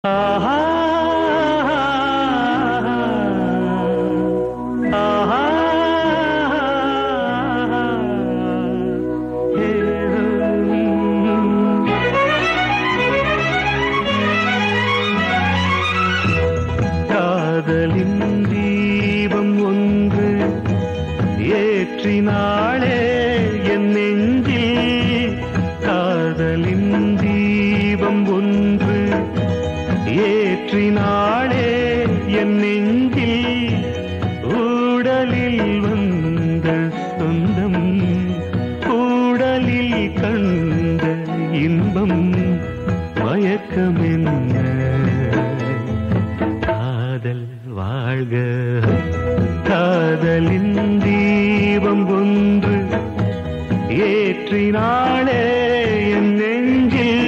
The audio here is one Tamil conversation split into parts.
ஆஹா ஆஹா காதலின் தீபம் ஒன்று ஏற்றினாளே என் நெஞ்சில். காதலின் தீபம் ஒன்று ஏற்றினாளே என் நெஞ்சில். ஊடலில் வந்த சொந்தம், ஊடலில் கண்ட இன்பம், மயக்கமென்ன காதல் வாழ்க. காதலின் தீபம் ஒன்று ஏற்றினாளே என் நெஞ்சில்.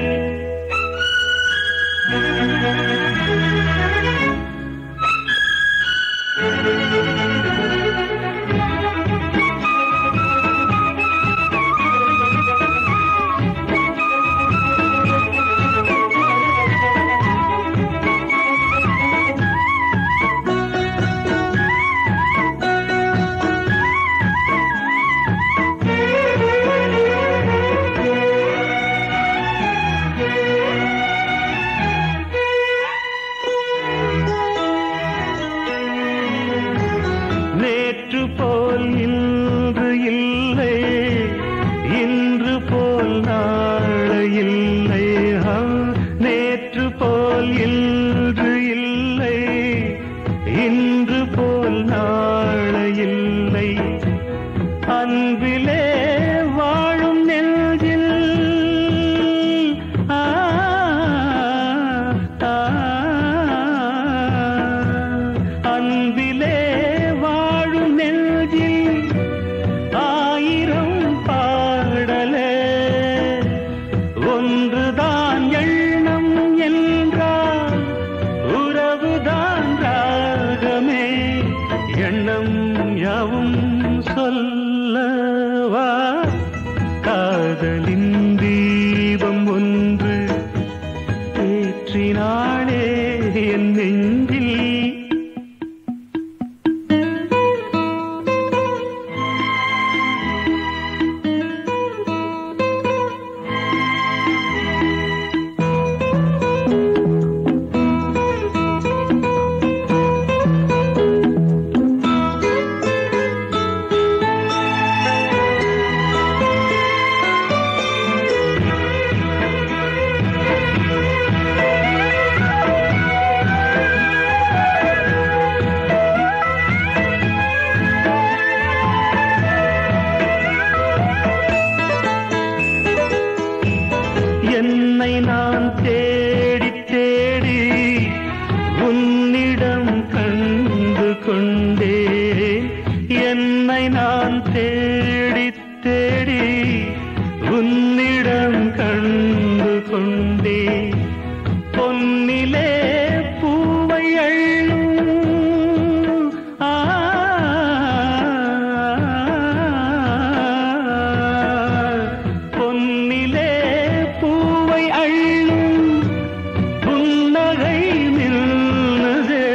நேற்று போல் இன்று இல்லை, இன்று போல் நாளை இல்லை. நேற்று போல் இன்று இல்லை, இன்று போல் நாளை இல்லை. அன்பிலே வாழும் நெஞ்சில் அன்பிலே ஆயிரம் பாடலே ஒன்றுதான் எண்ணம் என்றால் உறவுதான் ராகமே. எண்ணம் யாவும் சொல்லவா. காதலின் தீபம் ஒன்று ஏற்றினாளே என் நெஞ்சில். என்னை நான் தேடி தேடி உன்னிடம் கண்டு கொண்டே. என்னை நான் தேடி தேடி உன்னிடம் கண்டு கொண்டே. பொன்னிலே பூவை அள்ளும் பொன்னிலே பூவை அள்ளும் புன்னகை நின்றதே.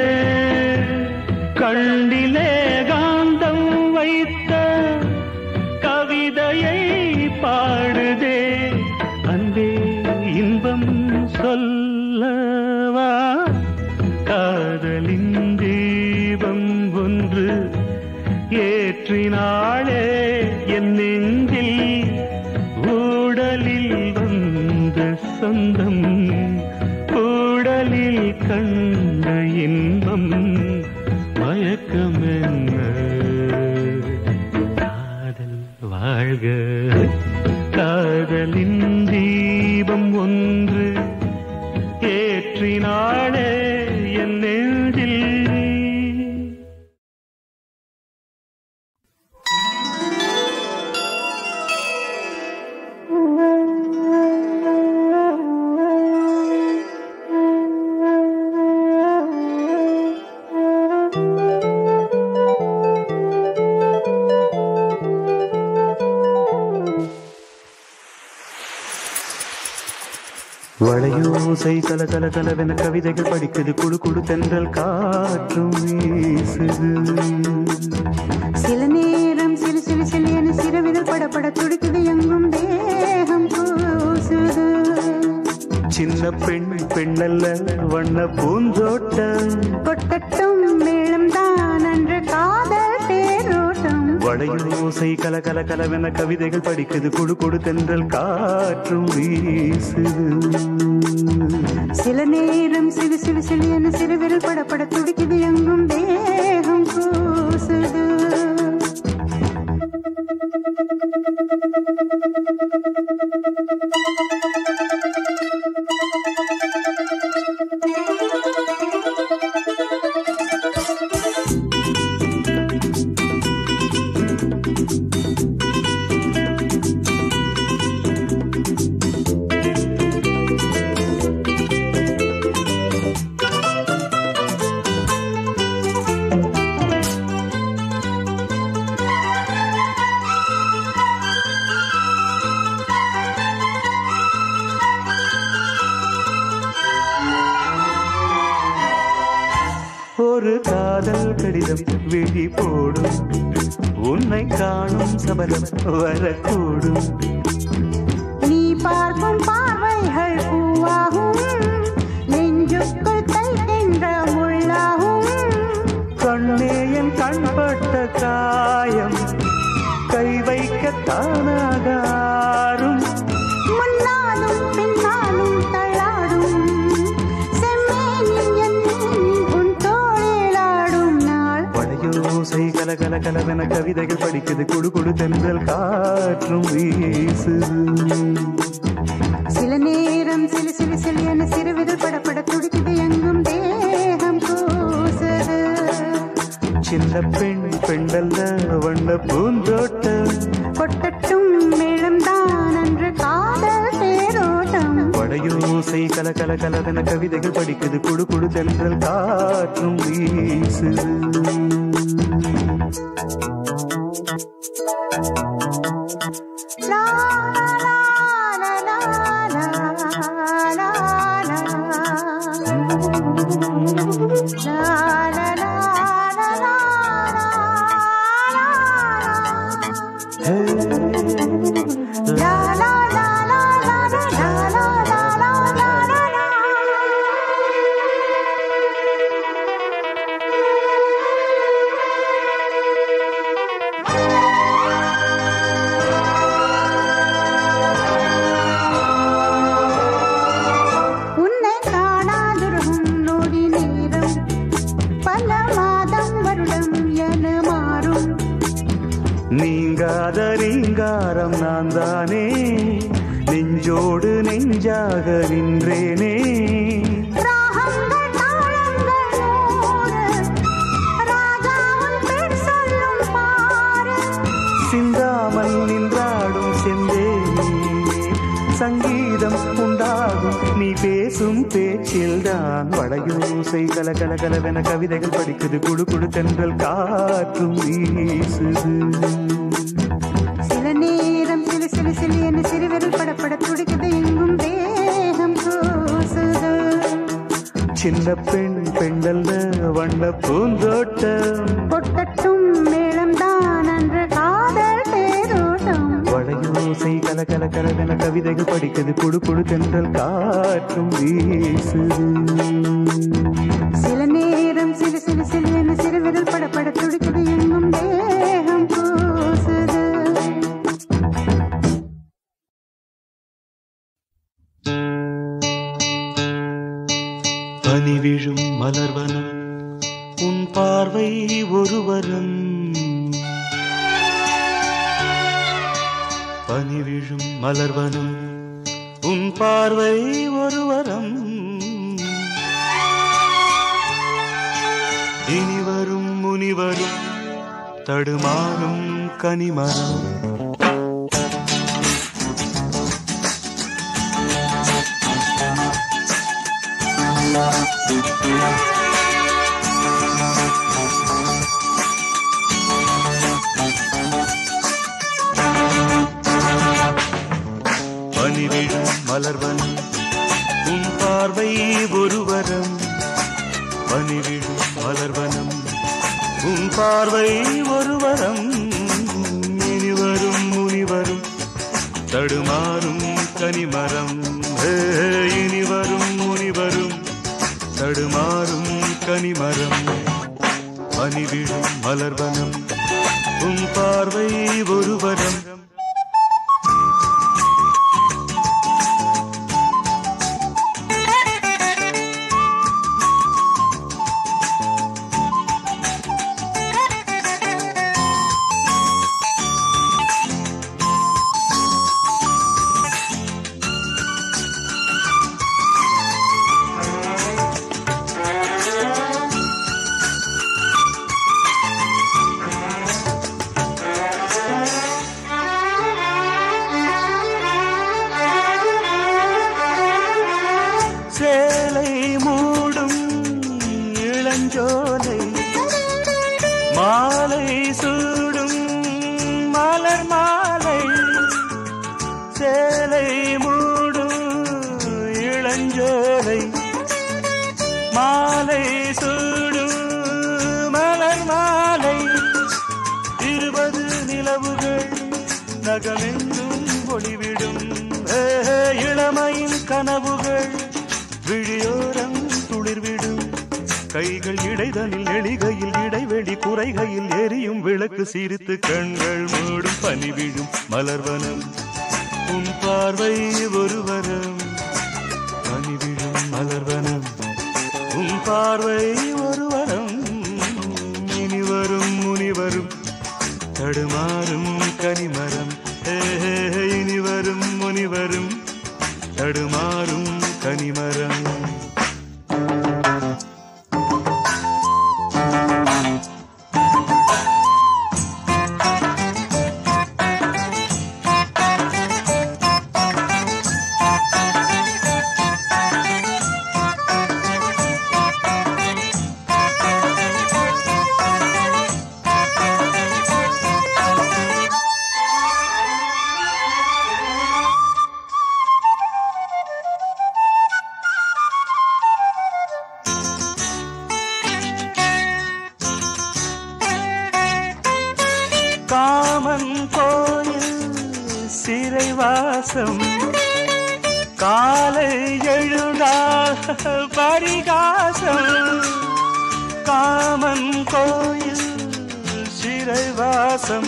கண்ணிலே காந்தம் வைத்த கவிதையை பாடுதே. அன்பே இன்பம் சொல்லவா. காதலின் தீபம் ஒன்று ஏற்றினாளே என் நெஞ்சில். ஊடலில் வந்த சொந்தம், ஊடலில் கண்ட இன்பம், மயக்கமென்ன காதல் வாழ்க. காதலின் தீபம் ஒன்று ஏற்றினாளே என் நெஞ்சில். வளையோசை கல கல கலவென கவிதைகள் படிக்குது குழு குழு தென்றல் காற்றும் வீசுது. சில நேரம் சிலு சிலு சிலு என சிறுவிரல் படப்பட துடிக்குது எங்கும் தேகம் கூசுது. சின்ன பெண் பெண்ணல்ல வண்ண பூந்தோட்டம் கொட்டட்டும் மேளம் தான் அன்று காதல் தேரோட்டம். வளையோசை கல கல கலவென கவிதைகள் படிக்குது குழு குழு தென்றல் காற்றும் வீசுது. சில நேரம் சிலு சிலு சிலு என சிறுவிரல் படப்பட துடிக்குது எங்கும் தேகம் கூசுது. ஒரு காதல் கடிதம் விழி போடும் உன்னை காணும் சபலம் வரக்கூடும். நீ பார்க்கும் பார்வைகள் பூவாகும் நெஞ்சுக்குள் தைக்கின்ற முள்ளாகும். கண்ணே என் கண்பட்ட காயம் கை வைக்க தானாகாரும். முன்னாலும் பின்னாலும் தள்ளாடும் செம்மேனின் எண்ணெய் உன் தோளிலாடும் நாள். வளையோசை கல கல கலவென கவிதைகள் படிக்குது குடு குடு தென்றல் காற்றும் வீசுது. சில நேரம் சிலு சிலு சிலு என சிறுவிரல் படப்பட துடிக்குது எங்கும் தேகம் கூசுது. சின்ன பெண் பெண்டல்ல வண்ண பூந்தோட்டம் கொட்டட்டும் மேளம் தான் அன்று காதல் தேரோட்டம். வளையோசை கல கல கலவென கவிதைகள் படிக்குது குடு குடு தென்றல் காற்றும் வீசுது. லா லா லா லா லா லா நீங்காத ரீங்காரம் நான் தானே நெஞ்சோடு நெஞ்சாக நின்றேனே. சிந்தாமல் நின்றாடும் செந்தேனே சங்கீதம் உண்டாகும் நீ பேசும் பேச்சில்தான். வளையோசை கல கல கலவென கவிதைகள் படிக்குது குழு குழு தென்றல் காற்றும் வீசுது. சில நேரம் சிலு சிலு சிலு என சிறுவிரல் படப்பட துடிக்குது எங்கும் தேகம் கூசுது. சின்ன பெண் பெண்டல்ல வண்ண பூந்தோட்டம் கொட்டட்டும் மேளம் தான் அன்று காதல் தேரோட்டம். வளையோசை கல கல கலவென கவிதைகள் படிக்குது குழு குழு தென்றல் காற்றும் வீசுது. சில நேரம் சிலு சிலு சிலு என சிறுவிரல் படப்பட துடிக்குது எங்கும் தேகம் கூசுது. பனி விழும் மலர்வனம் உன் பார்வை ஒருவரம். பனி விழும் மலர்வனம் உன் பார்வை ஒருவரம். இனிவரும் முனிவரும் தடுமாறும் கனிமரம். பனிவிழும் மலர்வனம் உன் ஒரு வரம் பனிவிடும் மலர்வனம் உன் பார்வை ஒரு வரம் இனிவரும் முனிவரும் தடுமாறும் கனிமரம் இனிவரும் முனிவரும் தடுமாறும் கனிமரம் பனிவிடும் மலர்வனம் உன் பார்வை ஒரு வரம் மாலை சூடும் மலர் மாலை சேலை மூடும் இளஞ்சோலை மாலை சூடும் மலர் மாலை 20 நிலவுகள் நகமெங்கும் ஒளிவிடும் இளமையின் கனவுகள் விழியோரம் துளிர்விடும் கைகள் இடைதனில் எளிகையில் இடைவெளி குறைகையில் எரியும் விளக்கு சிரித்து கண்கள் மூடும் பனிவிடும் மலர்வனம் உன் பார்வை ஒரு வரம் பனிவிடும் மலர்வனம் உன் பார்வை ஒரு வரம் இனிவரும் முனிவரும் தடுமாறும் கனிமரம் இனிவரும் முனிவரும் தடுமாறும் கனிமரம் காமன் கோயில் சிறைவாசம் காலை எழுந்தால் பரிகாசம் காமன் கோயில் சிறைவாசம்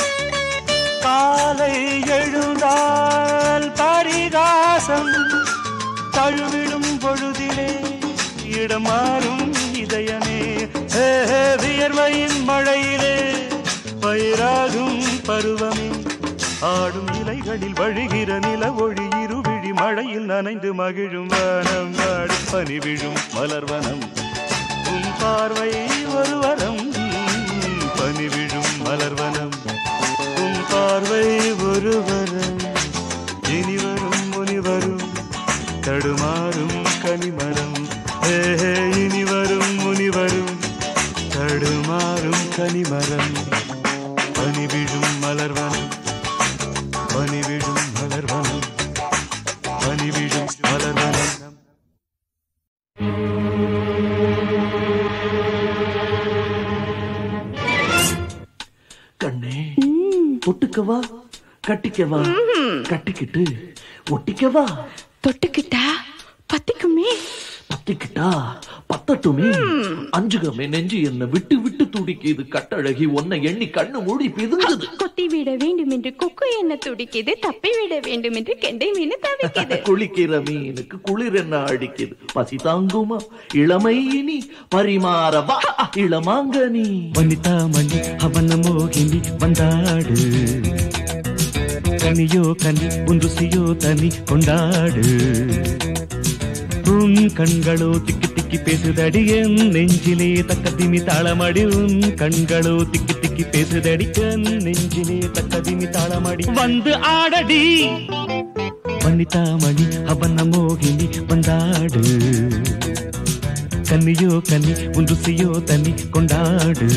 காலை எழுந்தால் பரிகாசம் தழுவிடும் பொழுதிலே இடம் மாறும் இதயமே வியர்வையின் மழையிலே பயிராகும் பருவமே ஆடும் இலைகளில் வழிகிற நில ஒளி இருவிழி மழையில் நனைந்து மகிழும் வனம் நாடு பனிவிழும் மலர்வனம் உன் பார்வை ஒரு வரம் பனிவிழும் மலர்வனம் உன் பார்வை ஒரு வரம் இனிவரும் முனிவரும் தடுமாறும் கனிமரம் இனிவரும் முனிவரும் தடுமாறும் கனிமரம் பனிவிழும் மலர்வனம் பனிவிழும் மலர்வனம் பனிவிழும் மலர்வனம் கண்ணே ஒட்டுக்கவா கட்டிக்கவா கட்டிக்கிட்டு ஒட்டிக்கவா தொட்டுக்கிட்டா பத்திக்குமே பத்திக்கிட்டா பத்தட்டுமே அஞ்சுகமே நெஞ்சு என்ன விட்டு விட்டு துடிக்குது கட்டழகி உன்னை எண்ணி கண்ணு மூடி பிதுங்குது கொத்தி விட வேண்டும் என்று கொக்கு என்ன துடிக்குது தப்பி விட வேண்டும் என்று கெண்டை மீன் தவிக்குது குளிக்கிற மீனுக்கு குளிர் என்ன அடிக்குது பசி தாங்குமா இளமை இனி பரிமாறவா இளமாங்கனி வனிதா மணி அவன மோகினி வந்தாடு கனியோ கனி உன் ருசியோ தனி கொண்டாடு உன் கண்களோ திக்கி திக்கி பேசுதடி என் நெஞ்சிலே தக்கதிமி தாளமடி உன் கண்களோ திக்கி திக்கி பேசுதடி என் நெஞ்சிலே தக்கதிமி தாளமடி வந்து ஆடடி வனிதா மணி அவன மோகினி வந்தாடு கன்னியோ கன்னி உன் ருசியோ தனி கொண்டாடு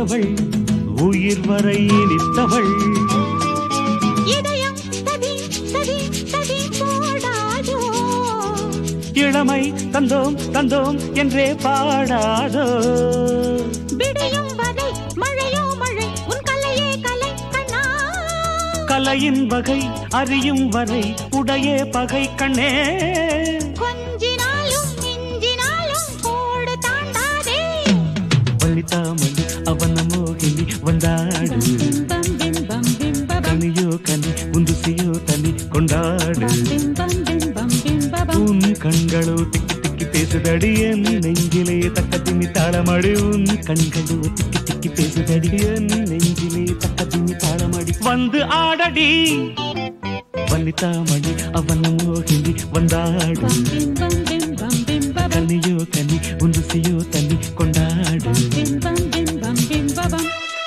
இனித்தவள் உயிர் வரை இனித்தவள் இதயம் சதி சதி சதி போடாதோ இளமை தந்தோம் தந்தோம் என்றே பாடாதோ விடையும் வரை மழையோ மழை உன் கலையே கலை கண்ணா கலையின் வகை அறியும் வரை உடையே பகை கண்ணே கொஞ்சினாலும் மிஞ்சினாலும் கோடு தாண்டாதே வள்ளித்தாமணி அவன மோகினி வந்தாடு பம் பிம் பம் பிம் பம் கனியோ கனி உந்துசியோ தனி கொண்டாடு பிம் பம் பிம் பம் பிம் பம் உன் கண்களோ திக்கி திக்கி பேசுதடி என் நெஞ்சிலே தக்க திமி தாளமடி உன் கண்களோ திக்கி திக்கி பேசுதடி என் நெஞ்சிலே தக்க திமி தாளமடி வந்து ஆடடி வள்ளித்தாமணி அவன மோகினி வந்தாடு பம் பிம் பம் பிம் பம் பிம் பம் கனியோ கனி உந்துசியோ தனி கொண்டாடு பிம் பம் பிம் பம் பிம் பம்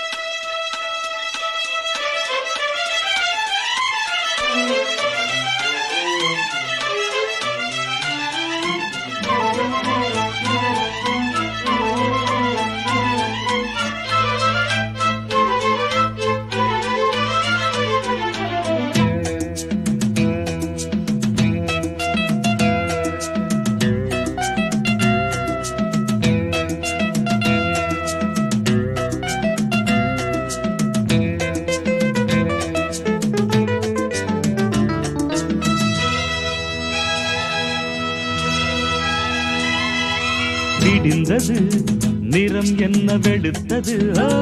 விடிந்தது நிறம் என்ன வெளுத்தது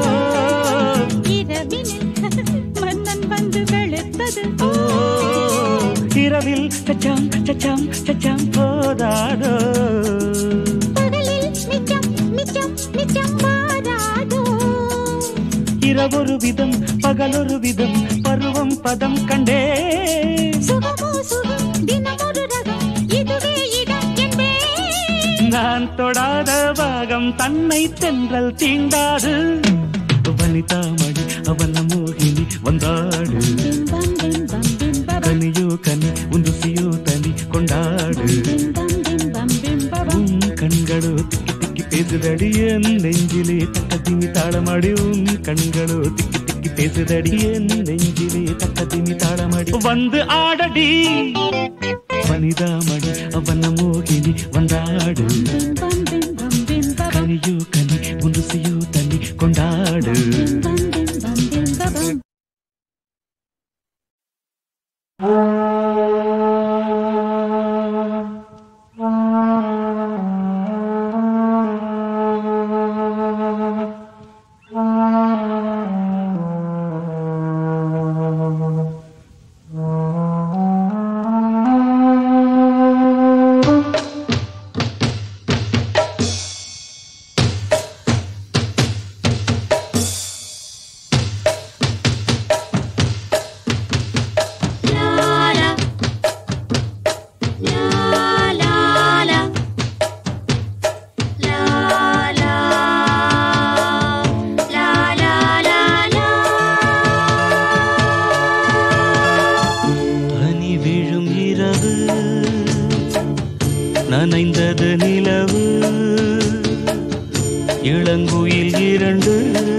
இரவினில் மன்னன் வந்து வெளுத்தது இரவில் சச்சாம் சச்சாம் சச்சாம் போதாதோ பகலில் மிச்சம் மிச்சம் மிச்சம் மாறாதோ இரவொரு விதம் பகலொரு விதம் பருவம் பதம் கண்டே சுகமோ சுகம் தினமொரு ரகம் இதுவே இடம் என்பே நான் தொடாத பாகம் தன்னை தென்றல் தீண்டாது வனிதாமணி அவன மோகினி வந்தாடு பிம் பம் பிம் பம் பிம் பம் கனியோ கனி உந்துசியோ தனி கொண்டாடு பிம் பம் பிம் பம் பிம் பம் உன் கண்களோ திக்கி திக்கி பேசுதடி என் நெஞ்சிலே தக்க திமி தாளமடி உன் கண்களோ திக்கி திக்கி பேசுதடி என் நெஞ்சிலே தக்க திமி தாளமடி வந்து ஆடடி வனிதாமணி அவன மோகினி வந்தாடு பிம் பம் பிம் பம் பிம் பம் கனியோ கனி உந்துசியோ தனி கொண்டாடு பிம் பம் பிம் பம் பிம் பம் பனி விழும் இரவு நனைந்தது நிலவு இளங்குயில் இரண்டு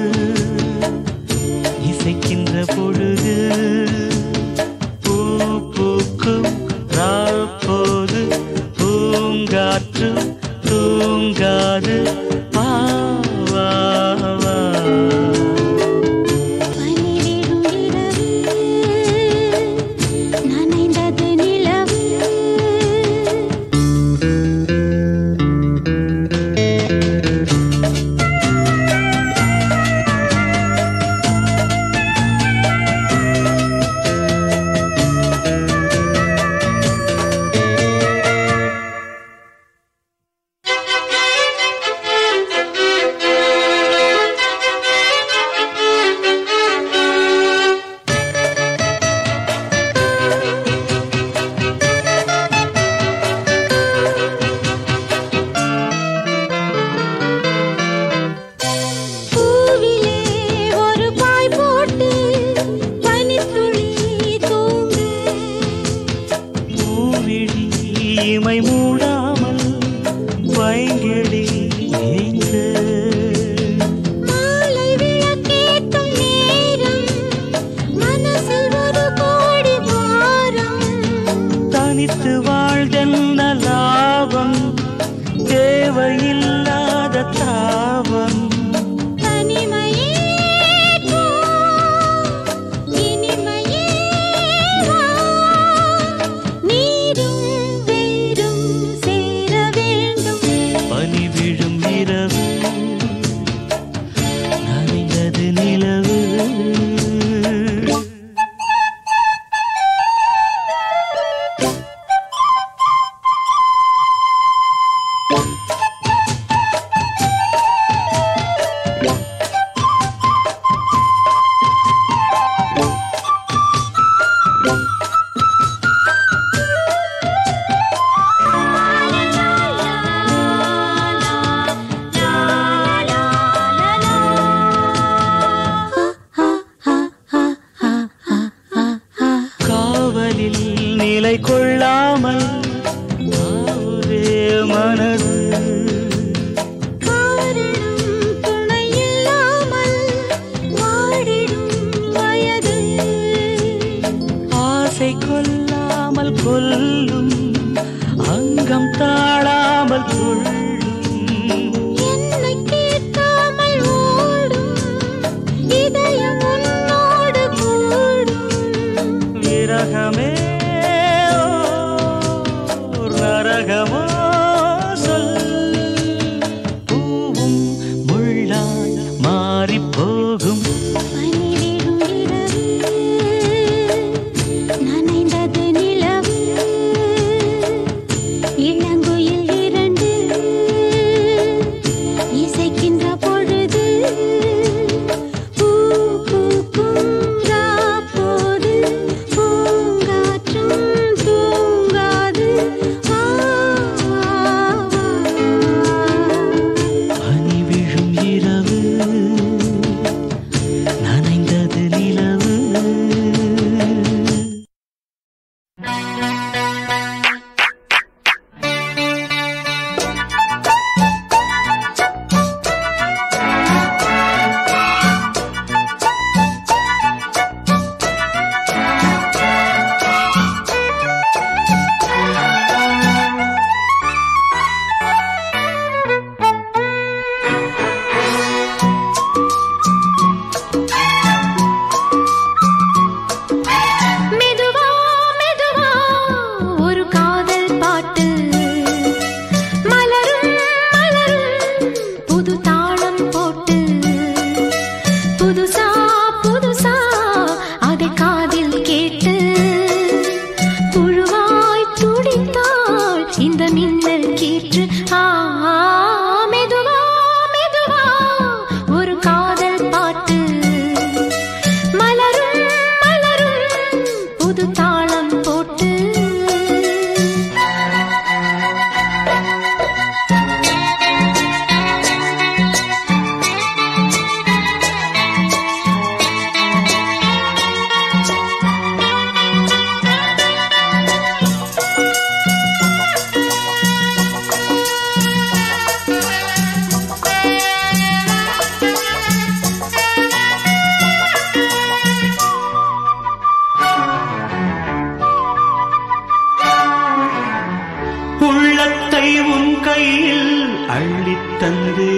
இசைக்கின்ற பொழுது பூ பூக்கும் ராப்போது பூங்காற்று தூங்காது வா வா வா பனிவிழும் இரவு நனைந்தது நிலவு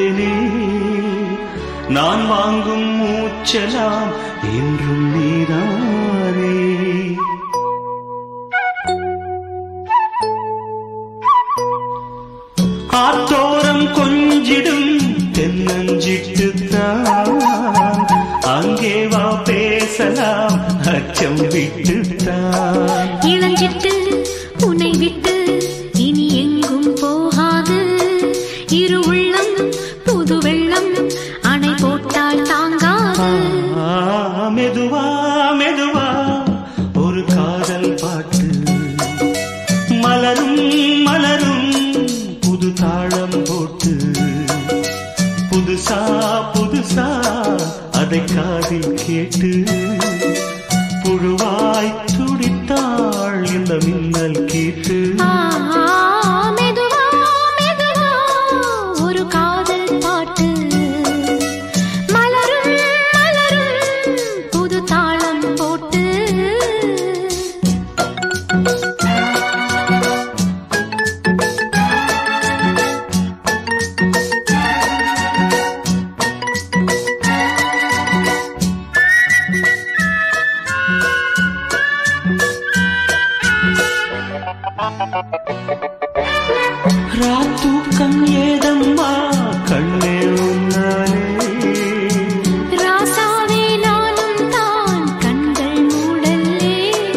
தேனே நான் வாங்கும் மூச்சலாம் என்றும் நீதானே. ஆத்தோரம் கொஞ்சிடும் தென்னஞ்சிட்டுத்தான் அங்கே வா பேசலாம் அச்சம் விட்டுத்தான். இளஞ்சிட்டு உன்னை விட்டு இனி எங்கும் போகாது. இரு உள்ளம் புது வெள்ளம் அணை போட்டால் தாங்காது. மெதுவா மெதுவா ஒரு காதல் பாட்டு மலரும் மலரும் புது தாளம் போட்டு புதுசா புதுசா அதை காதில் கேட்டு புழுவாய் துடித்தாள் இந்த மின்னல் கேட்டு. மெதுவா மெதுவா ஒரு காதல் பாட்டு மலரும் மலரும் புது தாளம் போட்டு. ராத்தூக்கம் ஏதம்மா கண்ணே உன்னாலே. ராசாவே நானும் தான் கண்கள் மூடல்லே.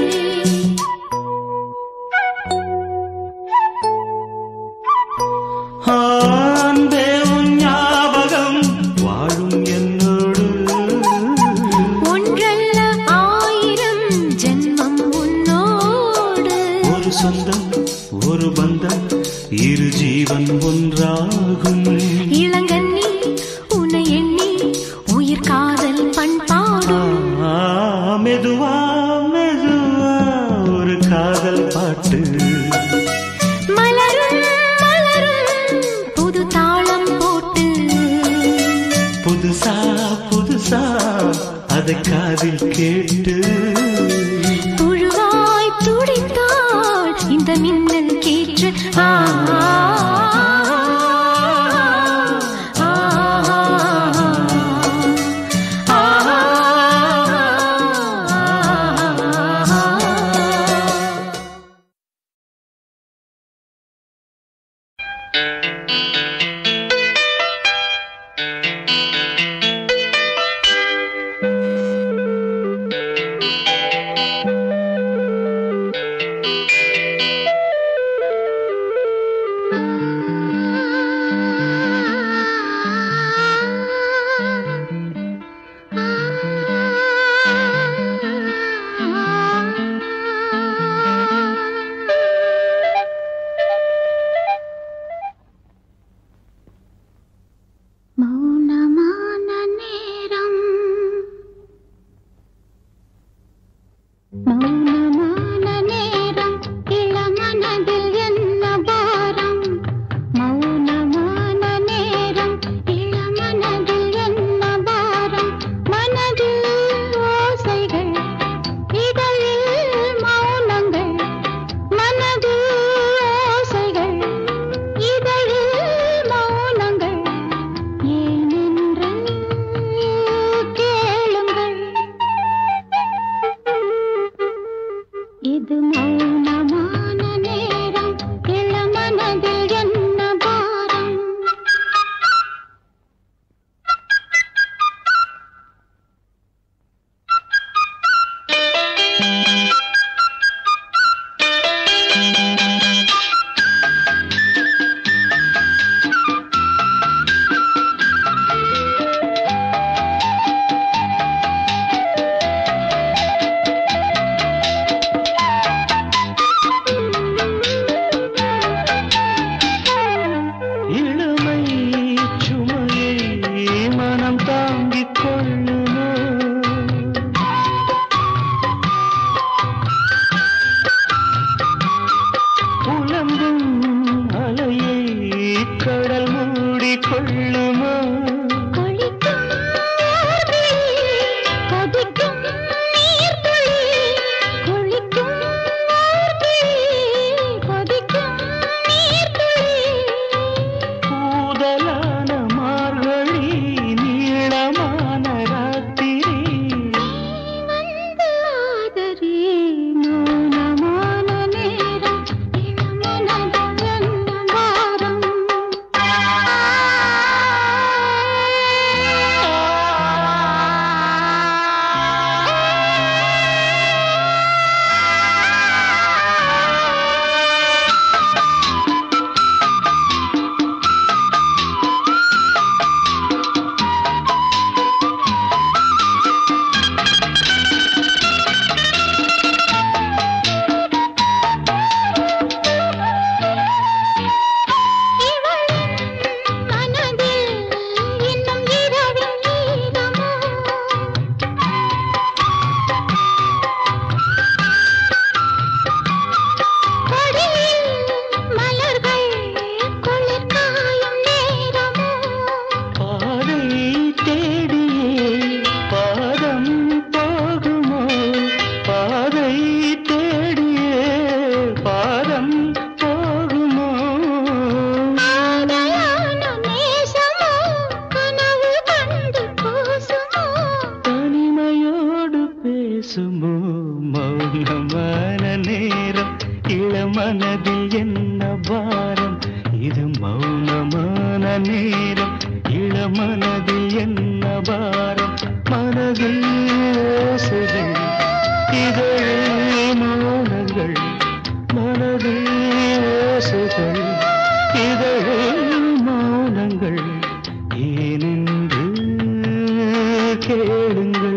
அன்பே உன் ஞாபகம் வாழும் என்னோடு. ஒன்றல்ல ஆயிரம் ஜென்மம் உன்னோடு. ஒரு சொந்தம் ஒரு பந்தம் இரு ஜீவன் ஒன்றாகும். இளங்கண்ணி உன்னை எண்ணி உயிர் காதல் பண்பாடும். மெதுவா மெதுவா ஒரு காதல் பாட்டு மலரும் மலரும் புது தாளம் போட்டு புதுசா புதுசா அதை காதில் கேட்டு புழுவாய் துடித்தாள் இந்த மின்னல் கேற்று. மௌனமான நேரம் மௌனமான நேரம் இளமனதில் என்ன பாரம். மௌனமான நேரம் இளமனதில் என்ன பாரம். மனதில் ஓசைகள் இதழில் மௌனங்கள். மனதில் ஓசைகள் இதழில் மௌனங்கள். ஏனென்று கேளுங்கள். இது மௌனமான நேரம் இளமனதில் என்ன பாரம். இளமை சுமையை மனம் தாங்கிக் கொள்ளுமோ. புலம்பும் அலையை கடல் மூடிக்கொள்ளுமோ. கொதிக்கும் நீர்த்துளி கொதிக்கும் கொதிக்கும் நீர்த்துளி. பூதலான மா மனதில் என்ன பாரம் மனதில் ஓசைகள் இதழில் மௌனங்கள் மனதில் ஓசைகள் இதழில் மௌனங்கள் ஏனென்று கேளுங்கள்.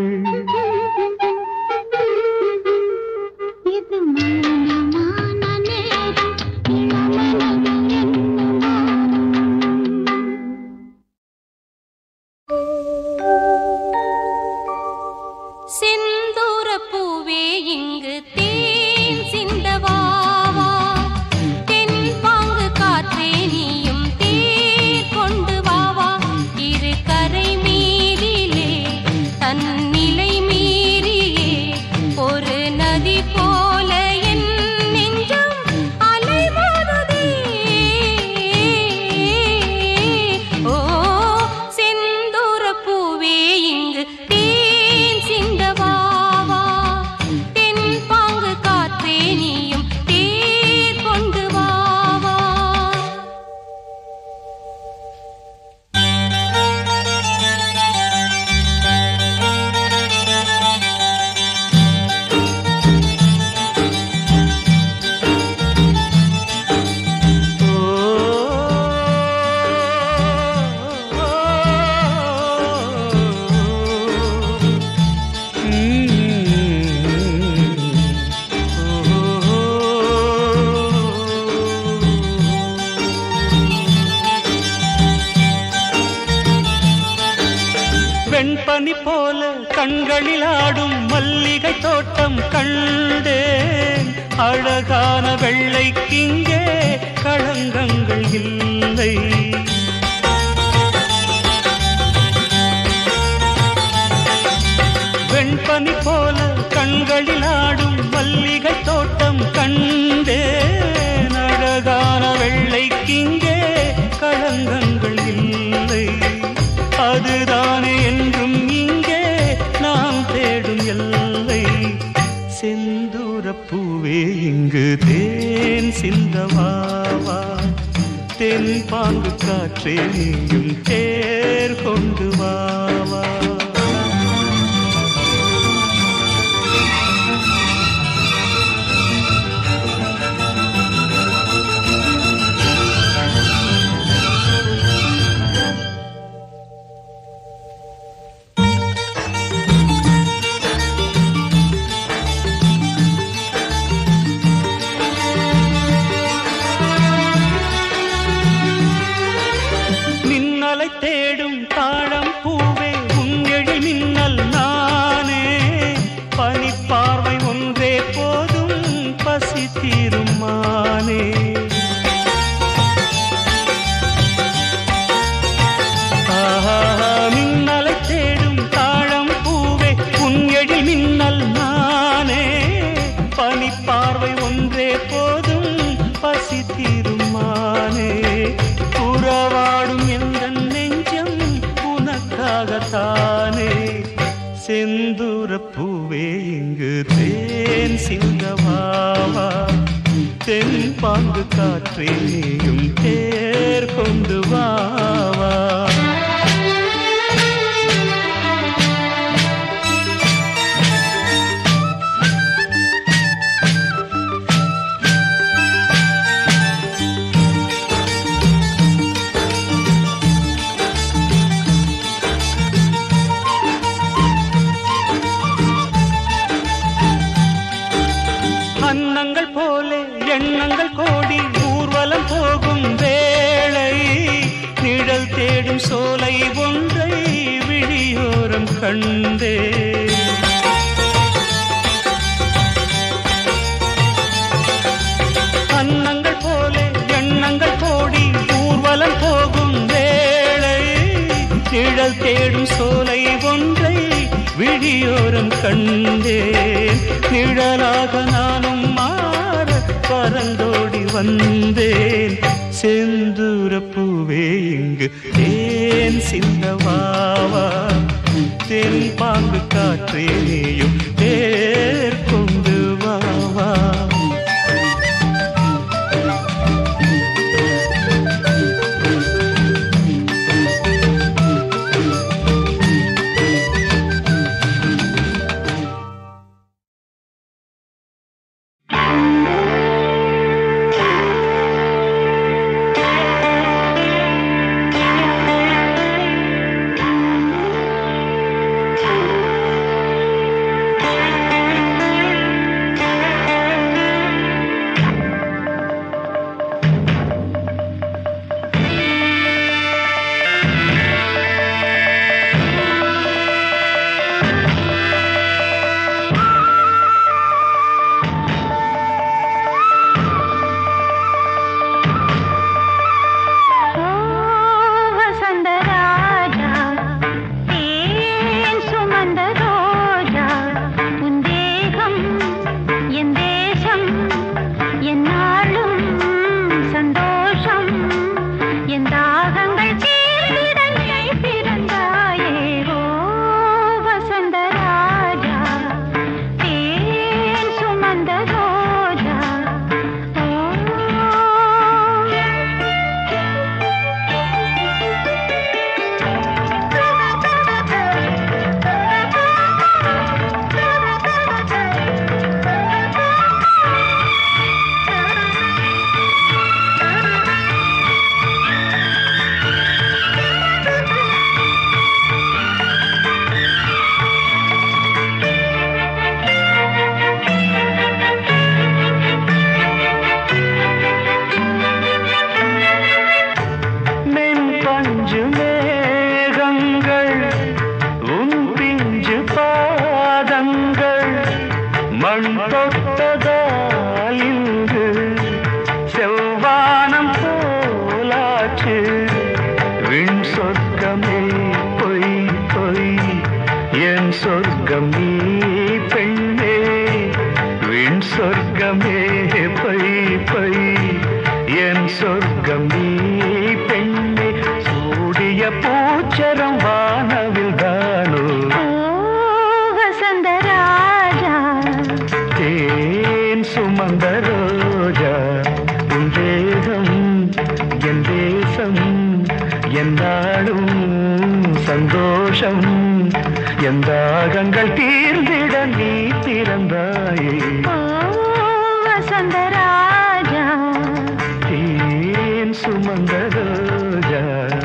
வெண்பனி போல கண்களில் ஆடும் மல்லிகை தோட்டம் கண்டேன். அழகான வெள்ளைக்கிங்கே களங்கங்கள் இல்லை. வெண்பனி போல கண்களில் ஆடும் மல்லிகை தோட்டம் கண்டேன். அழகான வெள்ளைக்கிங்கே களங்கங்கள் இல்லை. அதுதானே என்றும் இங்கே நாம் தேடும் எல்லை. செந்தூரப் பூவே இங்கு தேன் சிந்தவாவா. தென் பாங்கு காற்றே நீயும் தேர் கொண்டு வாவா. தேடும் தாழம் பூவே உன்னெழி மின்னல் நானே. பனிப்பார்வை ஒன்றே போதும் பசி தீரும் மானே. மின்னலை தேடும் தாழம் பூவே உன்னெழி மின்னல் நானே. பனிப்பார்வை ஒன்றே போதும் பசி தீரும் மானே. உறவாடும் எந்த தானே. செந்தூரப் பூவே இங்கு தேன் சிந்தவாவா. தென் பாங்கு காற்றே நீயும் தேர் கொண்டு வாவா. அன்னங்கள் போலே எண்ணங்கள் கோடி ஊர்வலம் போகும் வேளை. நிழல் தேடும் சோலை ஒன்றை விழியோரம் கண்டே. அன்னங்கள் போலே எண்ணங்கள் கோடி ஊர்வலம் போகும் வேளை. நிழல் தேடும் சோலை ஒன்றை விழியோரம் கண்டேன். நிழலாக நானும் மாற பறந்தோடி வந்தேன். செந்தூரப் பூவே இங்கு தேன் சிந்தவாவா. தென் பாங்கு காற்றே நீயும் தேர் கொண்டு வாவா. பூச்சரம் வானவில் தானோ வசந்த ராஜா தேன் சுமந்த ரோஜா உன் தேகம் என் தேசம் என்னாலும் சந்தோஷம் என் தாகங்கள் தீர்ந்திட நீ பிறந்தாயே வசந்த ராஜா தேன் சுமந்த ரோஜா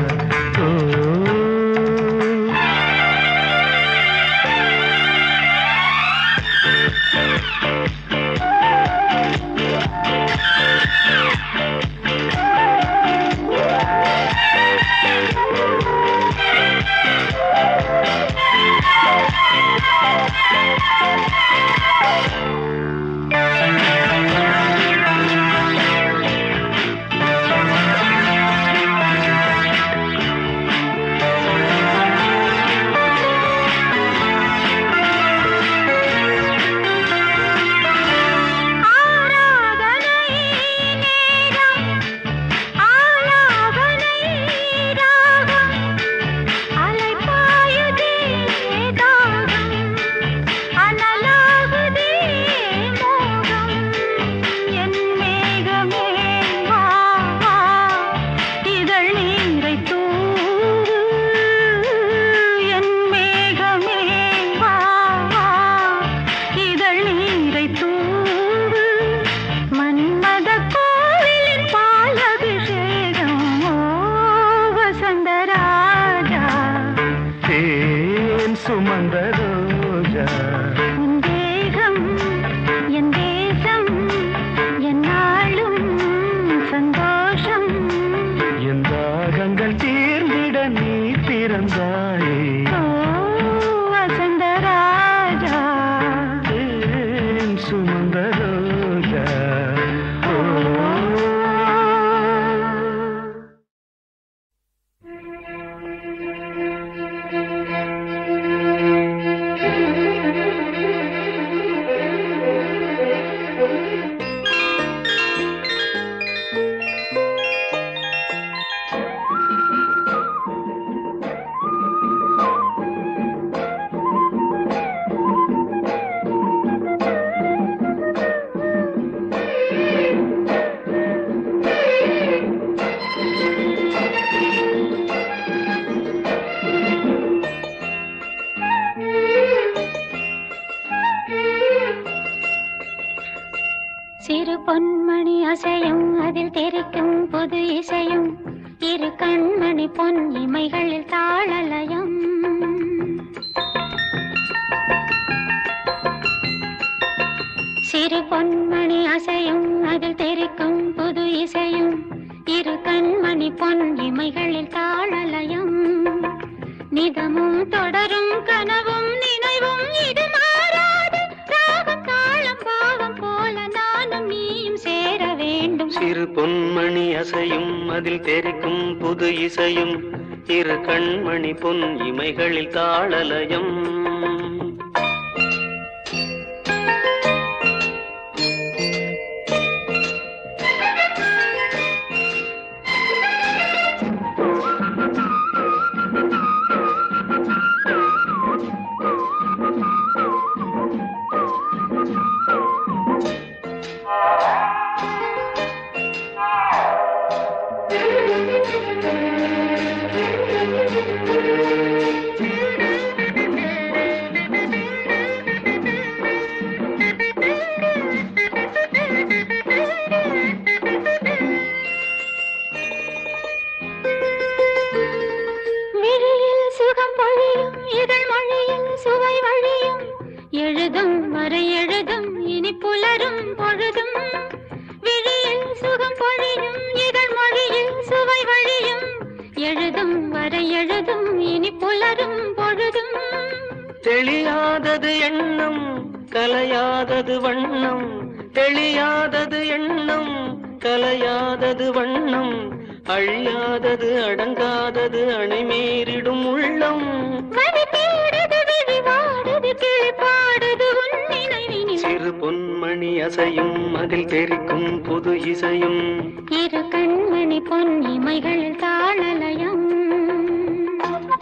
சுமந்த ரோஜா உன் தேகம் என் தேசம் என்னாலும் சந்தோஷம் என் தாகங்கள் தீர்ந்திட நீ பிறந்தாயே வசந்த ராஜா சுமந்த ரோஜா சிறு பொன்மணி அசையும் அதில் தெரிக்கும் புது இசையும் இரு கண்மணி பொன் இமைகளில் தாளலயம் சிறு பொன்மணி அசையும் அதில் தெரிக்கும் புது இசையும் இரு கண்மணி பொன் இமைகளில் தாளலயம் நிதமும் தொடரும் கனவும் நினைவும் இது மாறாது ராகம் தாளம் பாவம் போல நானும் நீயும் சேர வேண்டும் சிறு பொன்மணி அசையும் அதில் தெரிக்கும் புது இசையும் இரு கண்மணி பொன் இமைகளில் தாளலயம் எழுதும் வரை எழுதும் இனி புலரும் பொழுதும் விழியில் சுகம் பொழியும் இதழ் மொழியில் சுவை வழியும் எழுதும் வரை எழுதும் இனி புலரும் பொழுதும் தெளியாதது எண்ணம் கலையாதது வண்ணம் தெளியாதது எண்ணம் கலையாதது வண்ணம் அழியாதது அடங்காதது அணைமீறிடும் உள்ளம் சிறு பொன்மணி அசையும் அதில் தெரிக்கும் புது இசையும் இரு கண்மணி பொன் இமைகளில் தாளலயம்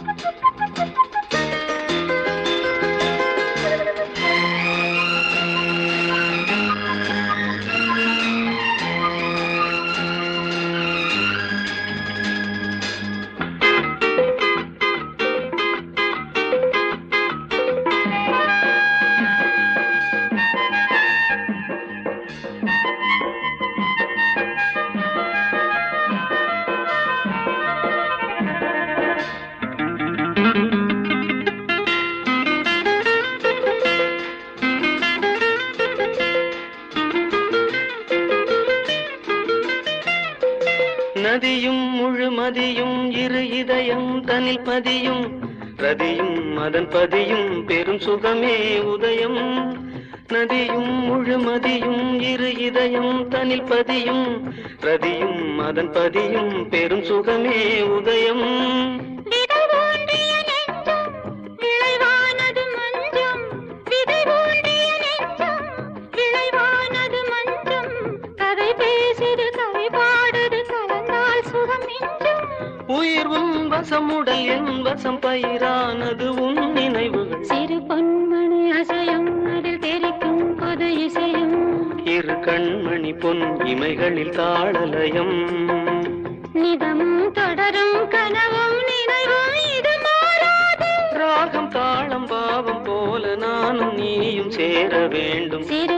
நதியும் முழுமதியும் இரு இதயம் தனில் பதியும் ரதியும் அதன் பதியும் பெரும் சுகமே உதயம் நதியும் முழுமதியும் இரு இதயம் தனில் பதியும் ரதியும் அதன் பதியும் பெரும் சுகமே உதயம் உயிர் உன் வசமுடல் என் வசம் பயிரானது உன் நினைவுகள் சிறு பொன்மணி அசையும் அதில் தெரிக்கும் பொது இசையும் இரு கண்மணி பொன் இமைகளில் தாளலயம் நிதமும் தொடரும் கனவும் நினைவும் இது மாறாது ராகம் தாளம் பாவம் போல நானும் நீயும் சேர வேண்டும் சிறு